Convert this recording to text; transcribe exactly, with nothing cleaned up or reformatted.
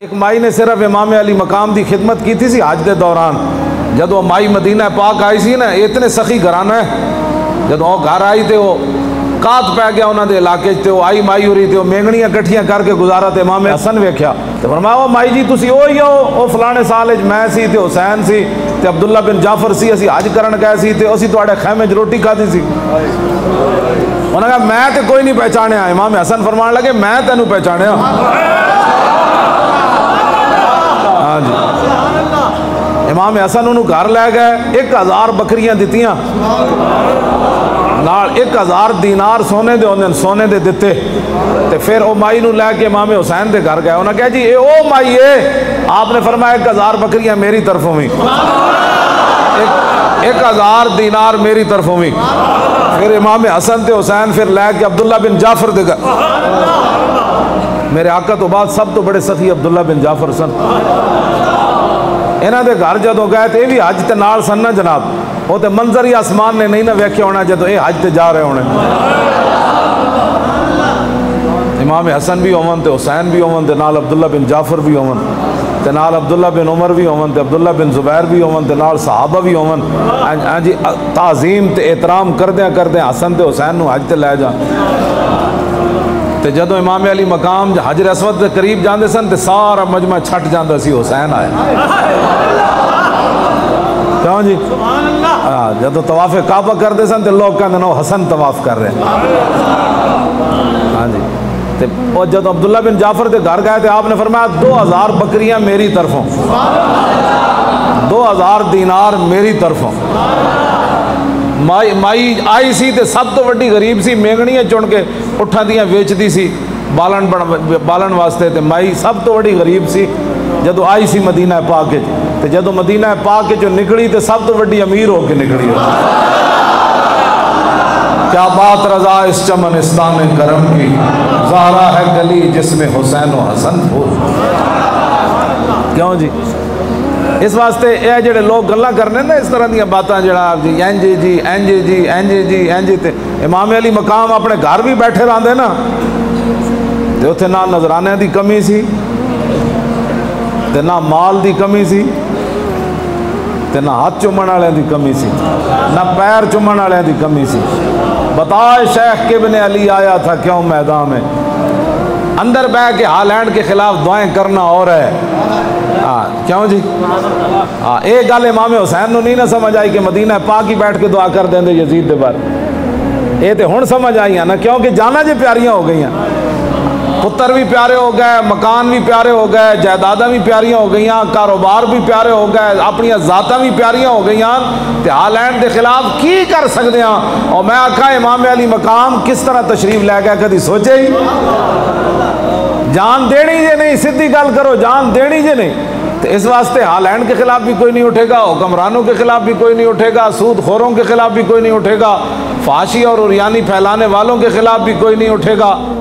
एक माई ने सिर्फ इमाम अली मकाम की खिदमत की थी सी हज के दौरान। जदों माई मदीना पाक आई सी ना, इतने सखी घराना है, जदों घर आई तो कात पै गया उन्होंने इलाके तो आई माई हो रही थी, मेंगणियां कट्ठियां करके गुजारा तो इमाम हसन वेख्या तो फरमाया माई जी तुसी ओही हो, वो फलाने साल मैं सी ते हुसैन सी ते अब्दुल्ला बिन जाफर सी, असी हज करन गए सी ते असी तुहाडे खैमे च रोटी खाधी सी। उन्होंने कहा मैं तो कोई नहीं पहचानिया। इमाम हसन फरमान लगे मैं तेनू पहचानिया। हाँ जी, इमाम हसन उन्होंने घर लै गए, एक हज़ार बकरियां दित्तियां नाल एक हज़ार दीनार सोने दे होंदे सोने दे दिते ते फिर वो माई नूं लैके इमाम हुसैन दे घर गए। उन्हें कहा जी ये ओ माई है, आपने फरमाया एक हज़ार बकरियां मेरी तरफों भी, एक, एक हज़ार दीनार मेरी तरफों भी। फिर इमाम हसन ते हुसैन फिर लैके अब्दुल्ला बिन जाफर दे घर, मेरे आका तो बाद सब तो बड़े सखी अब्दुल्ला बिन जाफर सन। इन्हों के घर जदों गए तो ये भी हज के नाल सन ना जनाब, वो तो मंजर ही आसमान ने नहीं ना वेख्या होना जदों ये हज से जा रहे होने। इमाम हसन भी होवन तो हुसैन भी होवन तो नाल अब्दुल्ला बिन जाफर भी होवन तो नाल अब्दुल्ला बिन उमर भी होवन तो अब्दुल्ला बिन जुबैर भी होवन तो नाल सहाबा भी होवन। जी ताज़ीम ते एहतराम करदे करदे हसन ते हुसैन नूं हज ते लै जा। तो जदों इमाम अली मकाम हजर असवद के करीब जाते सन तो सारा मजमा छट जाता सी, हुसैन आया। क्यों जी? हाँ, जदों तवाफ़े काबा करते सन तो लोग कहते ना हसन तवाफ कर रहे हैं। हाँ जी, तो जब अब्दुल्ला बिन जाफर के घर गए तो आपने फरमाया दो हज़ार बकरियां मेरी तरफों, दो हज़ार दीनार मेरी तरफों। माई माई आई सी तो सब तो वड्डी गरीब सी, मेंगणियां चुन के उठा दियां वेचती सी बालन बन बालन वास्ते। तो माई सब तो वड्डी गरीब सी। जदों आई सी मदीना पाक तो जदों मदीना पाक चो निकली तो सब तो वड्डी अमीर होके निकली। क्या बात रजा इस चमनिस्तान करम की, ज़हरा है गली जिसमें हुसैन व हसन फूल। क्यों जी? इस वास्ते यह जोड़े लोग गल्लां करने ना इस तरह दी बातें जरा जी इंज जी इंज जी इंज जी इंज ते इमाम अली मकाम अपने घर भी बैठे रहते ना तो उत्थे ना नजराने की कमी सी ते ना माल की कमी सी ते ना हाथ चुमन वाले की कमी सी, ना पैर चुमन वाले की कमी सी। बताए शेख किब्ने अली आया था क्यों मैदान में, अंदर बह के हालैंड के खिलाफ दुआएं करना और है। हाँ क्यों जी? हाँ एक गल इमाम हुसैन नहीं ना समझ आई कि मदीना पाक ही बैठ के दुआ कर देंगे यजीद के बारे। ये तो हुण समझ आई ना, क्योंकि जाना जी प्यारियां हो गई, पुत्र भी प्यारे हो गए, मकान भी प्यारे हो गए, जायदादा भी प्यारियां हो गई, कारोबार भी प्यारे हो गए, अपन जाता भी प्यारियां हो गई। तो हालैंड के खिलाफ की कर सकते हैं। और मैं आखा इमाम अली मकाम किस तरह तशरीफ लै गया कभी सोचे ही? जान देनी जे नहीं, सीधी गल करो, जान देनी जे नहीं। तो इस वास्ते हालैंड के खिलाफ भी कोई नहीं उठेगा, हुक्मरानों के खिलाफ भी कोई नहीं उठेगा, सूद खोरों के खिलाफ भी कोई नहीं उठेगा, फाशी और उरियानी फैलाने वालों के खिलाफ भी कोई नहीं उठेगा।